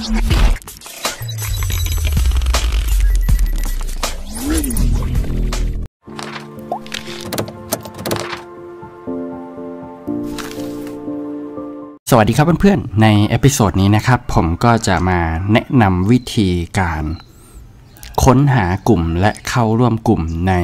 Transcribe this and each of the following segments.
สวัสดีครับเพื่อนๆในเอพิโซดนี้นะครับผมก็จะมาแนะนำวิธีการค้นหากลุ่มและเข้าร่วมกลุ่มใน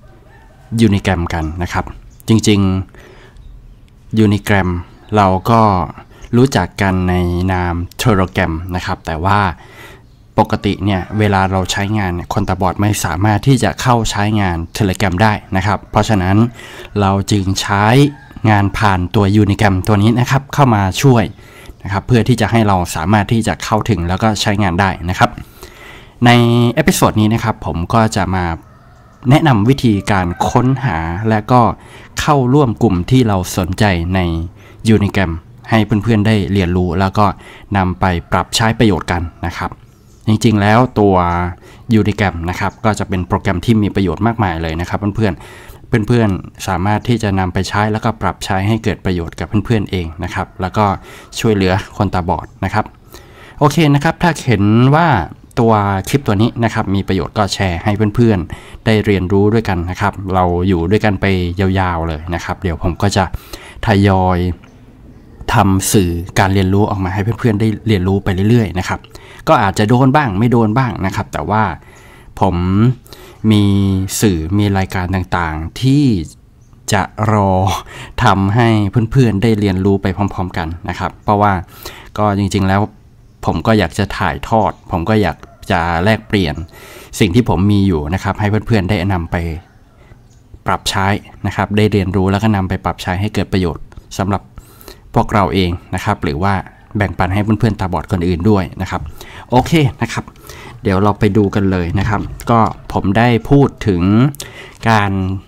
Unigram กันนะครับจริงๆ Unigram เราก็รู้จักกันในนาม Telegram นะครับแต่ว่าปกติเนี่ยเวลาเราใช้งานคนตาบอดไม่สามารถที่จะเข้าใช้งาน Telegram ได้นะครับเพราะฉะนั้นเราจึงใช้งานผ่านตัว Unigram ตัวนี้นะครับเข้ามาช่วยนะครับเพื่อที่จะให้เราสามารถที่จะเข้าถึงแล้วก็ใช้งานได้นะครับในเอพิโซดนี้นะครับผมก็จะมาแนะนำวิธีการค้นหาและก็เข้าร่วมกลุ่มที่เราสนใจใน Unigram ให้เพื่อนๆได้เรียนรู้แล้วก็นำไปปรับใช้ประโยชน์กันนะครับจริงๆแล้วตัว Unigram นะครับก็จะเป็นโปรแกรมที่มีประโยชน์มากมายเลยนะครับเพื่อนๆสามารถที่จะนำไปใช้แล้วก็ปรับใช้ให้เกิดประโยชน์กับเพื่อนๆเองนะครับแล้วก็ช่วยเหลือคนตาบอดนะครับโอเคนะครับถ้าเห็นว่าตัวคลิปตัวนี้นะครับมีประโยชน์ก็แชร์ให้เพื่อนๆได้เรียนรู้ด้วยกันนะครับเราอยู่ด้วยกันไปยาวๆเลยนะครับเดี๋ยวผมก็จะทยอยทำสื่อการเรียนรู้ออกมาให้เพื่อนๆได้เรียนรู้ไปเรื่อยๆนะครับก็อาจจะโดนบ้างไม่โดนบ้างนะครับแต่ว่าผมมีสื่อมีรายการต่างๆที่จะรอทำให้เพื่อนๆได้เรียนรู้ไปพร้อมๆกันนะครับเพราะว่าก็จริงๆแล้วผมก็อยากจะถ่ายทอดผมก็อยากจะแลกเปลี่ยนสิ่งที่ผมมีอยู่นะครับให้เพื่อนๆได้นำไปปรับใช้นะครับได้เรียนรู้แล้วก็นำไปปรับใช้ให้เกิดประโยชน์สำหรับพวกเราเองนะครับหรือว่าแบ่งปันให้เพื่อนๆตาบอดคนอื่นด้วยนะครับโอเคนะครับเดี๋ยวเราไปดูกันเลยนะครับก็ผมได้พูดถึงการ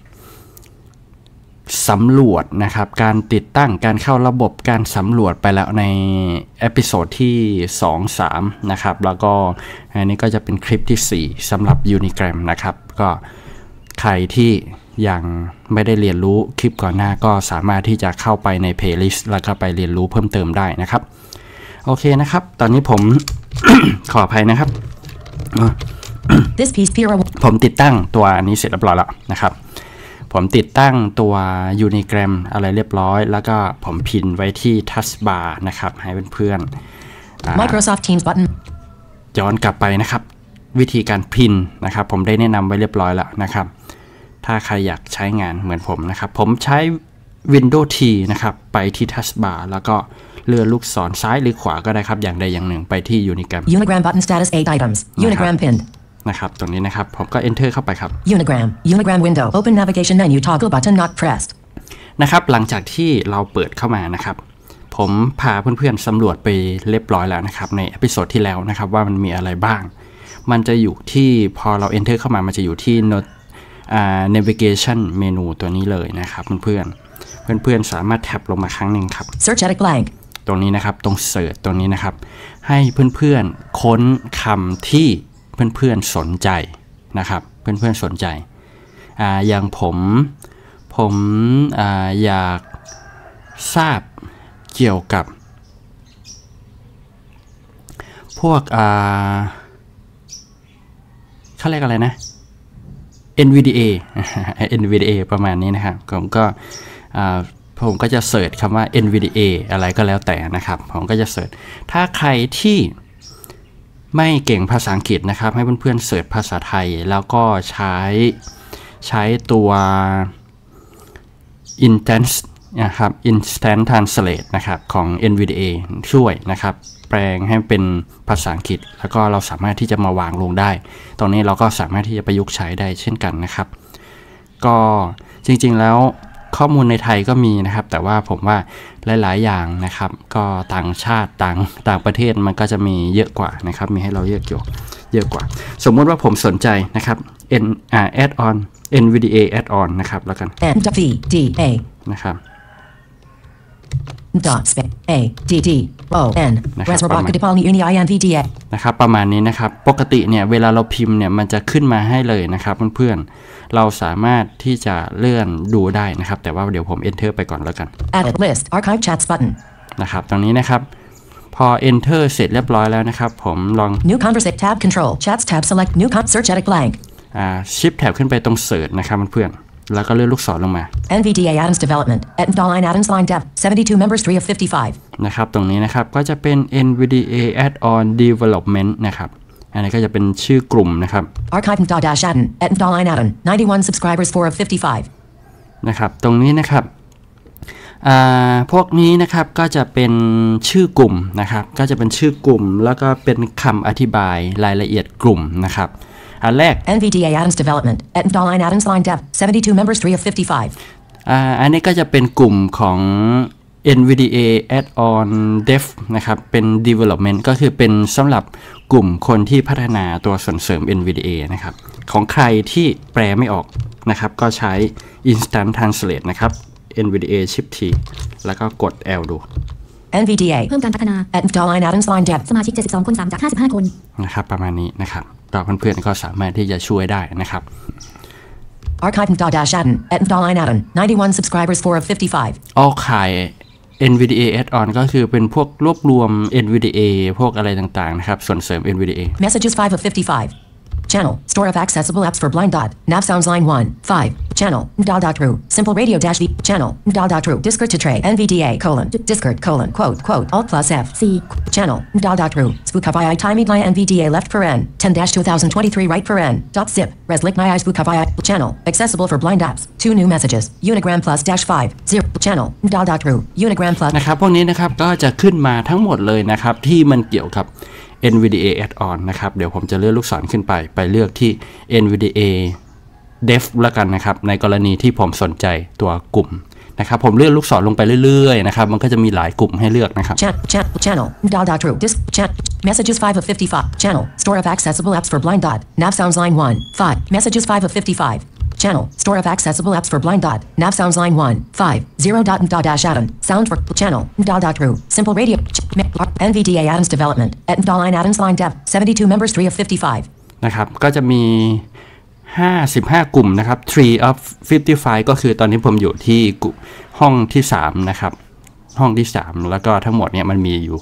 สำรวจนะครับการติดตั้งการเข้าระบบการสำรวจไปแล้วในเอพิโซดที่ 2-3 นะครับแล้วก็อันนี้ก็จะเป็นคลิปที่4สำหรับ Unigram นะครับก็ใครที่ยังไม่ได้เรียนรู้คลิปก่อนหน้าก็สามารถที่จะเข้าไปใน playlist แล้วก็ไปเรียนรู้เพิ่มเติมได้นะครับโอเคนะครับตอนนี้ผม ขออภัยนะครับ ผมติดตั้งตัวอันนี้เสร็จเรียบร้อยแล้วนะครับผมติดตั้งตัว Unigram อะไรเรียบร้อยแล้วก็ผมพินไว้ที่ Taskbar นะครับให้เพื่อนๆ Microsoft Teams button ย้อนกลับไปนะครับวิธีการพินนะครับผมได้แนะนำไว้เรียบร้อยแล้วนะครับถ้าใครอยากใช้งานเหมือนผมนะครับผมใช้ Windows T นะครับไปที่ Taskbar แล้วก็เลื่อนลูกศรซ้ายหรือขวาก็ได้ครับอย่างใดอย่างหนึ่งไปที่ Unigram button status 8 items Unigram pinned นะครับตรงนี้นะครับผมก็ enter เข้าไปครับ Unigram window open navigation menu toggle button not pressed นะครับหลังจากที่เราเปิดเข้ามานะครับผมพาเพื่อนๆสำรวจไปเรียบร้อยแล้วนะครับในเอพิโซดที่แล้วนะครับว่ามันมีอะไรบ้างมันจะอยู่ที่พอเรา enter เข้ามามันจะอยู่ที่ navigation menu ตัวนี้เลยนะครับเพื่อนๆสามารถแท็บลงมาครั้งหนึ่งครับ search edit blank ตรงนี้นะครับตรง search ตรงนี้นะครับให้เพื่อนๆค้นคำที่เพื่อนๆสนใจนะครับเพื่อนๆสนใจอย่างผมอยากทราบเกี่ยวกับพวกเขาเรียกอะไรนะ NVDA ประมาณนี้นะครับผมก็จะเสิร์ชคำว่า NVDA อะไรก็แล้วแต่นะครับผมก็จะเสิร์ชถ้าใครที่ไม่เก่งภาษาอังกฤษนะครับให้เพื่อนๆเสิร์ชภาษาไทยแล้วก็ใช้ตัว Instant Translate นะครับของ NVDA ช่วยนะครับแปลงให้เป็นภาษาอังกฤษแล้วก็เราสามารถที่จะมาวางลงได้ตรงนี้เราก็สามารถที่จะประยุกต์ใช้ได้เช่นกันนะครับก็จริงๆแล้วข้อมูลในไทยก็มีนะครับแต่ว่าผมว่าหลายๆอย่างนะครับก็ต่างชาติต่างประเทศมันก็จะมีเยอะกว่านะครับมีให้เราเยอะกว่าสมมติว่าผมสนใจนะครับ add on NVDA add on นะครับแล้วกัน NVDA นะครับ .addon Raspberry Dipolni Uni INVDA นะครับประมาณนี้นะครับปกติเนี่ยเวลาเราพิมพ์เนี่ยมันจะขึ้นมาให้เลยนะครับเพื่อนๆเราสามารถที่จะเลื่อนดูได้นะครับแต่ว่าเดี๋ยวผม enter ไปก่อนแล้วกัน Add list archive chats button นะครับตรงนี้นะครับพอ enter เสร็จเรียบร้อยแล้วนะครับผมลอง New conversation tab control chats tab select new search edit blank shift tab ขึ้นไปตรง search นะครับเพื่อนๆแล้วก็เลื่อนลูกศรลงมา NVDA add-ins development add-ins add-ins line dev 72 members 3 of 55 นะครับตรงนี้นะครับก็จะเป็น NVDA add-on development นะครับอันนี้ก็จะเป็นชื่อกลุ่มนะครับ archive.add-in add-in 91 subscribers 4 of 55 นะครับตรงนี้นะครับพวกนี้นะครับก็จะเป็นชื่อกลุ่มนะครับก็จะเป็นชื่อกลุ่มแล้วก็เป็นคำอธิบายรายละเอียดกลุ่มนะครับอันแรก NVDA add-ins development add-ins line dev 72 members 3 of 55 อันนี้ก็จะเป็นกลุ่มของ NVDA add-on dev นะครับเป็น development ก็คือเป็นสำหรับกลุ่มคนที่พัฒนาตัวส่วนเสริม NVDA นะครับของใครที่แปลไม่ออกนะครับก็ใช้ instant translate นะครับNVDA Shift T แล้วก็กด L ดู NVDA เพิ่มการพัฒนา add-ins line dev สมาชิก72คน3จาก55คนนะครับประมาณนี้นะครับเราเพื่อนๆก็สามารถที่จะช่วยได้นะครับ archive.add-in add-in 91 subscribers 4 of 55 Archive NVDA add-on ก็คือเป็นพวกรวบรวม NVDA พวกอะไรต่างๆนะครับส่วนเสริม NVDA Messages 5 of 55 Channel Store of accessible apps for blind. Nav sounds line 1 5 Channel True Simple radio dash V Channel True Discord to tray NVDA Discord quote Alt plus F C Channel True Spookavai timing line NVDA left paren 10-2023 right paren .zip Reslick my eyes Spookavai Channel accessible for blind apps 2 new messages Unigram plus dash 5 0 Channel True Unigram plus นะครับพวกนี้นะครับก็จะขึ้นมาทั้งหมดเลยนะครับที่มันเกี่ยวกับ NVDA add-on นะครับเดี๋ยวผมจะเลื่อนลูกศรขึ้นไปเลือกที่ NVDA dev แล้วกันนะครับในกรณีที่ผมสนใจตัวกลุ่มนะครับผมเลื่อนลูกศรลงไปเรื่อยๆนะครับมันก็จะมีหลายกลุ่มให้เลือกนะครับ Channel True Messages 5 of 55 Channel Store of accessible apps for blind. Nav sounds line 1 5 Messages 5 of 55 Channel Store of accessible apps for blind. Nav sounds line 1 5 0 dash add-in sound for Channel True Simple radio NVDA add-ins development add-ins line dev 72 members 3 of 55 นะครับก็จะมี55กลุ่มนะครับ3 of 55ก็คือตอนนี้ผมอยู่ที่ห้องที่3นะครับห้องที่3แล้วก็ทั้งหมดเนี่ยมันมีอยู่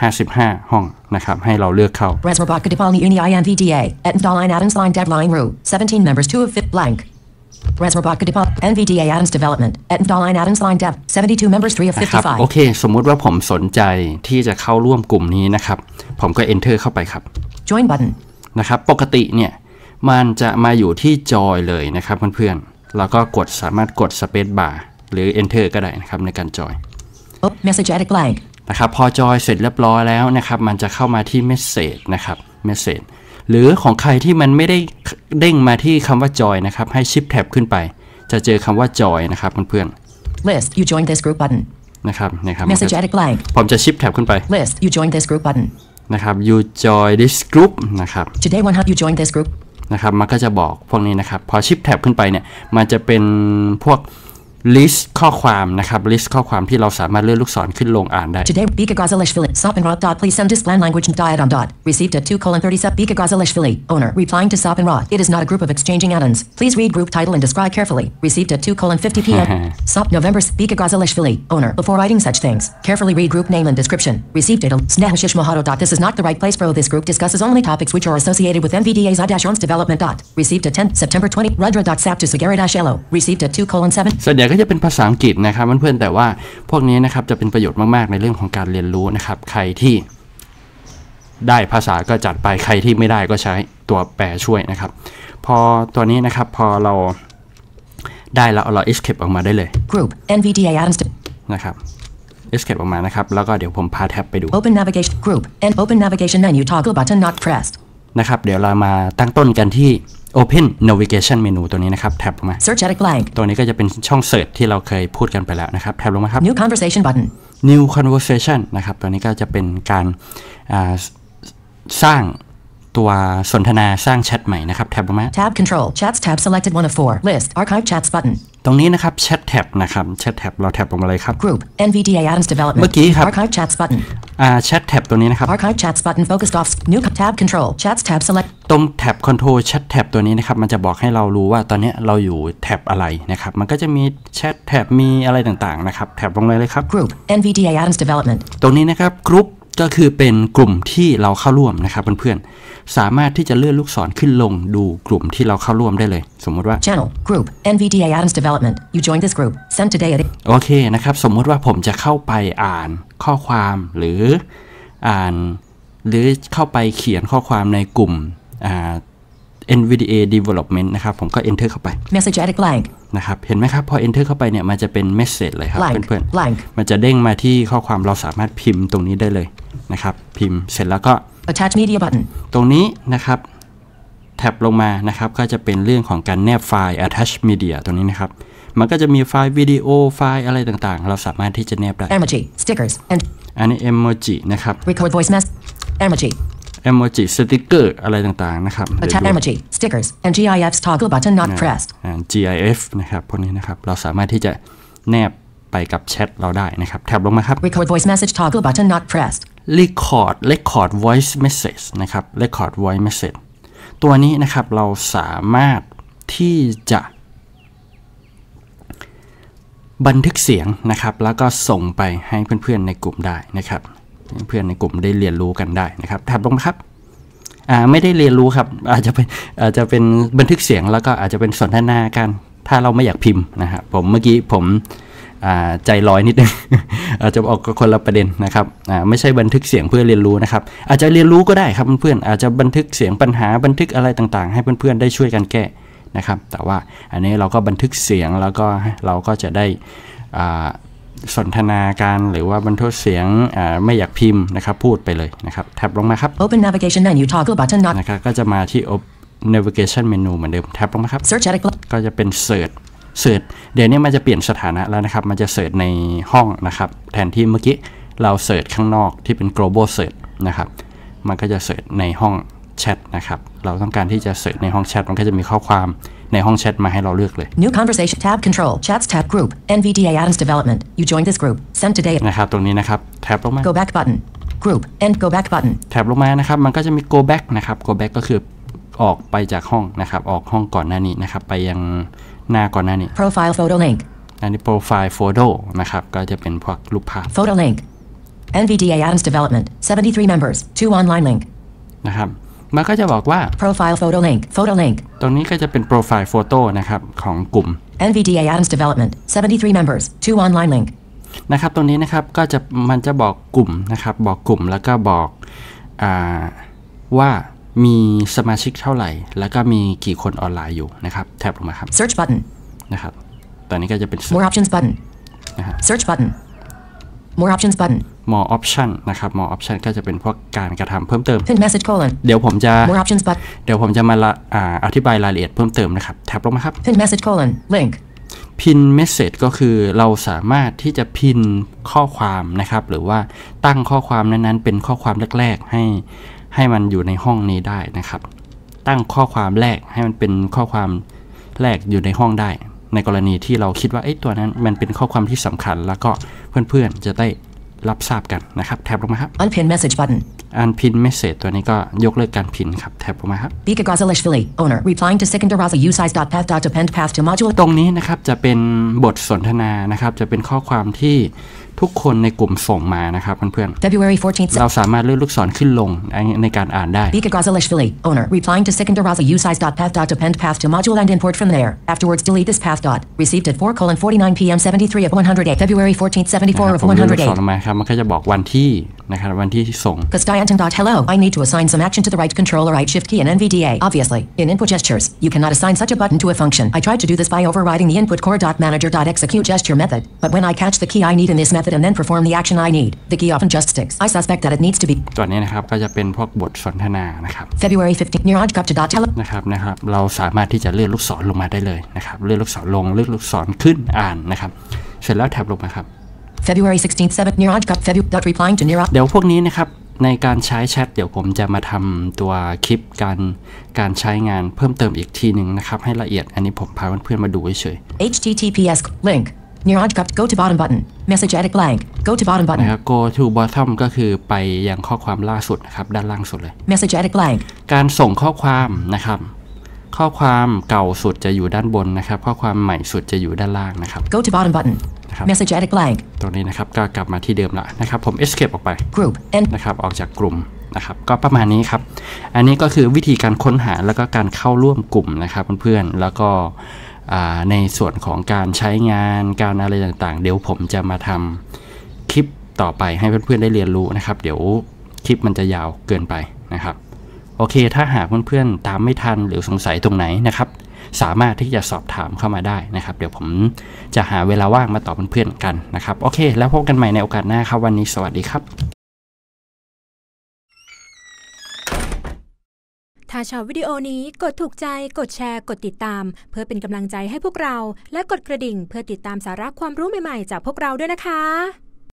55ห้องนะครับให้เราเลือกเข้า Resmobot Kadipalni Uni NVDA add-ins line deadline rule 17 members 2 of 5 blank Resmobot Kadipal NVDA add-ins development add-ins line dev 72 members 3 of 55 โอเคสมมุติว่าผมสนใจที่จะเข้าร่วมกลุ่มนี้นะครับผมก็ enter เข้าไปครับ Join button นะครับปกติเนี่ยมันจะมาอยู่ที่จอยเลยนะครับเพื่อนๆแล้วก็สามารถกด space bar หรือ enter ก็ได้นะครับในการจอย message edit blank นะครับพอจอยเสร็จเรียบร้อยแล้วนะครับมันจะเข้ามาที่ message นะครับ message หรือของใครที่มันไม่ได้เด้งมาที่คำว่าจอยนะครับให้ shift tab ขึ้นไปจะเจอคำว่าจอยนะครับเพื่อนๆ list you join this group button นะครับ message edit blank ผมจะ shift tab ขึ้นไป list you join this group button นะครับ you join this group นะครับ today one you join this group นะครับมันก็จะบอกพวกนี้นะครับพอ shift tab ขึ้นไปเนี่ยมันจะเป็นพวก list ข้อความนะครับ list ข้อความที่เราสามารถเลื่อนลูกศรขึ้นลงอ่านได้ Today Bika Gazalishvili Sopenrod. Please send this plan language diadon. Received at 2:37 Bika Gazalishvili owner replying to Sopenrod. It is not a group of exchanging add-ins. Please read group title and describe carefully. Received at 2:50 p.m. Sop November Bika Gazalishvili owner. Before writing such things, carefully read group name and description. Received at Snehashish Mohado. This is not the right place for this group discusses only topics which are associated with NVDA's I-On's development. Received at 10 September 20 Rudra.sap to Sagari-Elo. Received at 2:7. ส่วนใหญ่ก็จะเป็นภาษาอังกฤษนะครับเพื่อนๆแต่ว่าพวกนี้นะครับจะเป็นประโยชน์มากๆในเรื่องของการเรียนรู้นะครับใครที่ได้ภาษาก็จัดไปใครที่ไม่ได้ก็ใช้ตัวแปลช่วยนะครับพอตัวนี้นะครับพอเราได้แล้วเรา escape ออกมาได้เลย Group NVDA add-ins นะครับ escape ออกมานะครับแล้วก็เดี๋ยวผมพาแท็บไปดู Open navigation group and open navigation menu toggle button not pressed นะครับเดี๋ยวเรามาตั้งต้นกันที่ Open Navigation Menu ตัวนี้นะครับแท็บลงมา Search edit blank ตัวนี้ก็จะเป็นช่อง Search ที่เราเคยพูดกันไปแล้วนะครับแท็บลงมาครับ New conversation button New Conversation นะครับตัวนี้ก็จะเป็นการสร้างตัวสนทนาสร้างแชทใหม่นะครับแท็บลงมา Tab control chats tab selected 1 of 4 list archive chats button ตรงนี้นะครับ Chat Tab นะครับ Chat Tab เราแท็บลงมาเลยครับ Group NVDA add-ins development เมื่อกี้ครับ Archive chats button Chat Tab ตัวนี้นะครับ Archive chats button focused off New tab control chats tab select ตรงแท็บ Control Chat Tab ตัวนี้นะครับมันจะบอกให้เรารู้ว่าตอนนี้เราอยู่แท็บอะไรนะครับมันก็จะมี Chat Tab มีอะไรต่างๆนะครับแท็บลงเลยครับ Group NVDA add-ins development ตรงนี้นะครับ Group ก็คือเป็นกลุ่มที่เราเข้าร่วมนะครับเพื่อนๆสามารถที่จะเลื่อนลูกศรขึ้นลงดูกลุ่มที่เราเข้าร่วมได้เลยสมมุติว่า Channel Group NVDA Adams Development You joined this group Sent today at โอเคนะครับสมมุติว่าผมจะเข้าไปอ่านข้อความหรือเข้าไปเขียนข้อความในกลุ่มNVDA Development นะครับผมก็ enter เข้าไป Message edit blank นะครับเห็นไหมครับพอ enter เข้าไปเนี่ยมันจะเป็น message เลยครับ blank เพื่อน blank ๆมันจะเด้งมาที่ข้อความเราสามารถพิมพ์ตรงนี้ได้เลยนะครับพิมพ์เสร็จแล้วก็ Attach media button ตรงนี้นะครับแท็บลงมานะครับก็จะเป็นเรื่องของการแนบไฟล์ attach media ตรงนี้นะครับมันก็จะมีไฟล์วิดีโอไฟล์อะไรต่างๆเราสามารถที่จะแนบได้ Emoji Stickers and อันนี้ emoji นะครับ Record voice mess Emoji emoji sticker อะไรต่างๆนะครับ Attach emoji stickers and GIFs toggle button not pressed GIF นะครับพวกนี้นะครับเราสามารถที่จะแนบไปกับแชทเราได้นะครับแท็บลงมาครับ Record voice message toggle button not pressed record voice message นะครับ record voice message ตัวนี้นะครับเราสามารถที่จะบันทึกเสียงนะครับแล้วก็ส่งไปให้เพื่อนๆในกลุ่มได้นะครับเพื่อนในกลุ่มได้เรียนรู้กันได้นะครับแท็บลงมาครับไม่ได้เรียนรู้ครับอาจจะเป็นบันทึกเสียงแล้วก็อาจจะเป็นสนทนากันถ้าเราไม่อยากพิมพ์นะครับเมื่อกี้ผมใจลอยนิดนึง อาจจะออกคนละประเด็นนะครับไม่ใช่บันทึกเสียงเพื่อเรียนรู้นะครับอาจจะเรียนรู้ก็ได้ครับเพื่อนๆอาจจะบันทึกเสียงปัญหาบันทึกอะไรต่างๆให้เพื่อนๆได้ช่วยกันแก้นะครับแต่ว่าอันนี้เราก็บันทึกเสียงแล้วก็เราก็จะได้สนทนาการหรือว่าบันทึกเสียงไม่อยากพิมพ์นะครับพูดไปเลยนะครับแท็บลงมาครับ Open navigation menu toggle button not นะครับก็จะมาที่ navigation menu เหมือนเดิมแท็บลงมาครับ Search edit ก็จะเป็นเสิร์ชเดี๋ยวนี้มันจะเปลี่ยนสถานะแล้วนะครับมันจะเสิร์ชในห้องนะครับแทนที่เมื่อกี้เราเสิร์ชข้างนอกที่เป็น global search นะครับมันก็จะเสิร์ชในห้องแชทนะครับเราต้องการที่จะเสิร์ชในห้องแชทมันก็จะมีข้อความในห้องแชทมาให้เราเลือกเลย New conversation tab control chats tab group NVDA Adams Development You joined this group Sent today นะครับตรงนี้นะครับแท็บลงมา Go back button group and go back button แท็บลงมานะครับมันก็จะมี go back นะครับ go back ก็คือออกไปจากห้องนะครับออกห้องก่อนหน้านี้นะครับไปยังหน้าก่อนหน้านี้ Profile photo link อันนี้ profile photo นะครับก็จะเป็นพวกรูปภาพ Photo link NVDA Adams Development 73 members 2 online link นะครับมันก็จะบอกว่า Profile photo link ตรงนี้ก็จะเป็น profile photo นะครับของกลุ่ม NVDA Adams Development 73 members 2 online link นะครับตรงนี้นะครับก็จะมันจะบอกกลุ่มนะครับบอกกลุ่มแล้วก็บอกว่ามีสมาชิกเท่าไหร่แล้วก็มีกี่คนออนไลน์อยู่นะครับแท็บลงมาครับ Search button นะครับตอนนี้ก็จะเป็น More options button นะครับ Search button More options button more option นะครับ more option ก็จะเป็นพวกการกระทำเพิ่มเติม Pin message colon เดี๋ยวผมจะ More options button มาอธิบายรายละเอียดเพิ่มเติมนะครับแท็บลงมาครับ Pin message colon link Pin message ก็คือเราสามารถที่จะพินข้อความนะครับหรือว่าตั้งข้อความนั้นๆเป็นข้อความแรกๆให้มันอยู่ในห้องนี้ได้นะครับตั้งข้อความแรกให้มันเป็นข้อความแรกอยู่ในห้องได้ในกรณีที่เราคิดว่าตัวนั้นมันเป็นข้อความที่สำคัญแล้วก็เพื่อนๆจะได้รับทราบกันนะครับแท็บลงมาครับ Unpin message button Unpin message ตัวนี้ก็ยกเลิกการพินครับแท็บลงมาครับ Bika Grazalishvili, owner, replying to Sikandaraza usize.path.append path to module ตรงนี้นะครับจะเป็นบทสนทนานะครับจะเป็นข้อความที่ทุกคนในกลุ่มส่งมานะครับเพื่อน February 14th. ๆเราสามารถเลื่อนลูกศรขึ้นลงในการอ่านได้ Bika Grazalishvili, owner, replying to Sikandaraza usize.path.append path to module and import from there. Afterwards, delete this path. Received at 4:49 p.m. 73 of 108. February 14th, 74 of ผมเลื่อนลูกศร 108. มาครับมันก็จะบอกวันที่นะครับวันที่ส่ง Kastayantan.hello. I need to assign some action to the right control or right shift key in NVDA. Obviously, in input gestures, you cannot assign such a button to a function. I tried to do this by overriding the input core.manager.execute gesture method, but when I catch the key I need in this method and then perform the action I need, the key often just sticks. I suspect that it needs to be ตัวนี้นะครับก็จะเป็นพวกบทสนทนานะครับ February 15th. Niraj.hello. นะครับเราสามารถที่จะเลื่อนลูกศรลงมาได้เลยนะครับเลื่อนลูกศรลงเลื่อนลูกศรขึ้นอ่านนะครับเสร็จแล้วแท็บลงมาครับ February 16th, 7th. Niraj.replying to Niraj. เดี๋ยวพวกนี้นะครับในการใช้แชทเดี๋ยวผมจะมาทำตัวคลิปการใช้งานเพิ่มเติมอีกทีหนึ่งนะครับให้ละเอียดอันนี้ผมพาเพื่อนๆมาดูเฉย HTTPS link. Niraj. Go to bottom button. Message edit blank. Go to bottom ๆ button. นะครับ go to bottom ก็คือไปยังข้อความล่าสุดนะครับด้านล่างสุดเลย Message edit blank. การส่งข้อความนะครับข้อความเก่าสุดจะอยู่ด้านบนนะครับข้อความใหม่สุดจะอยู่ด้านล่างนะครับ Go to bottom button. Message edit blank ตรงนี้นะครับก็กลับมาที่เดิมละนะครับผม escape ออกไป Group End นะครับออกจากกลุ่มนะครับก็ประมาณนี้ครับอันนี้ก็คือวิธีการค้นหาแล้วก็การเข้าร่วมกลุ่มนะครับเพื่อนๆแล้วก็ในส่วนของการใช้งานการอะไรต่างๆเดี๋ยวผมจะมาทำคลิปต่อไปให้เพื่อนๆได้เรียนรู้นะครับเดี๋ยวคลิปมันจะยาวเกินไปนะครับโอเคถ้าหากเพื่อนๆตามไม่ทันหรือสงสัยตรงไหนนะครับสามารถที่จะสอบถามเข้ามาได้นะครับเดี๋ยวผมจะหาเวลาว่างมาตอบเพื่อนๆกันนะครับโอเคแล้วพบกันใหม่ในโอกาสหน้าครับวันนี้สวัสดีครับถ้าชอบวิดีโอนี้กดถูกใจกดแชร์กดติดตามเพื่อเป็นกำลังใจให้พวกเราและกดกระดิ่งเพื่อติดตามสาระความรู้ใหม่ๆจากพวกเราด้วยนะคะ